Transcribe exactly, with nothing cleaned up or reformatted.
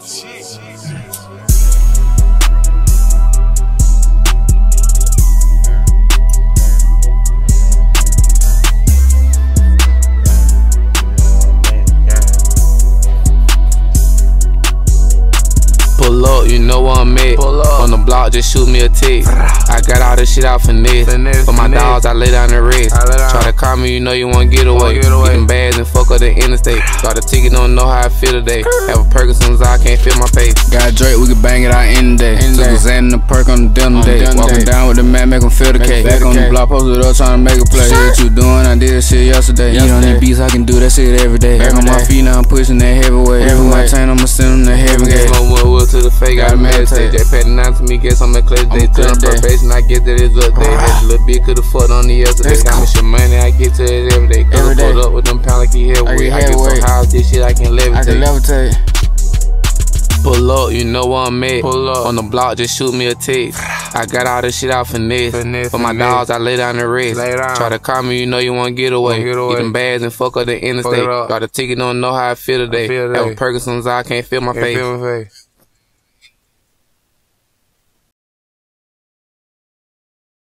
Pull up, you know where I'm at. On the block, just shoot me a text. I got all this shit out finesse. For my dogs, I lay down the rest. Try to call me, you know you wanna get away. Get them bags and fuck up the interstate. Got a ticket, don't know how I feel today. Have a perk as soon as I can't feel my face. Got a Drake, we can bang it out any day. Took a Xan and a perk on the dinner day. Walking down with the man, make him feel the cake. Back on the block, posted up, trying to make a play. What you doing? I did that shit yesterday. Eat on these beats, I can do that shit every day. Back on my feet, now I'm pushing that heavyweight. Every my chain, I'ma send them the heavyweight. To the fake, gotta meditate. They patting out to me, guess I'm at clutch day. Till I'm probation, I get that it's up there. That little bit could've fucked on the yesterday. Got me some money, I get to it every day. Could've pulled up with them pound like he heavyweight. I get so high with this shit, I can levitate. I can levitate. Pull up, you know where I'm at. Pull up. On the block, just shoot me a text. I got all this shit out finesse. finesse For my finesse. dogs, I lay down the rest. Try to call me, you know you wanna get away. Get away. Get them bags and fuck up the interstate. Got a ticket, don't know how I feel today. Have a perk as soon as I can't feel my face.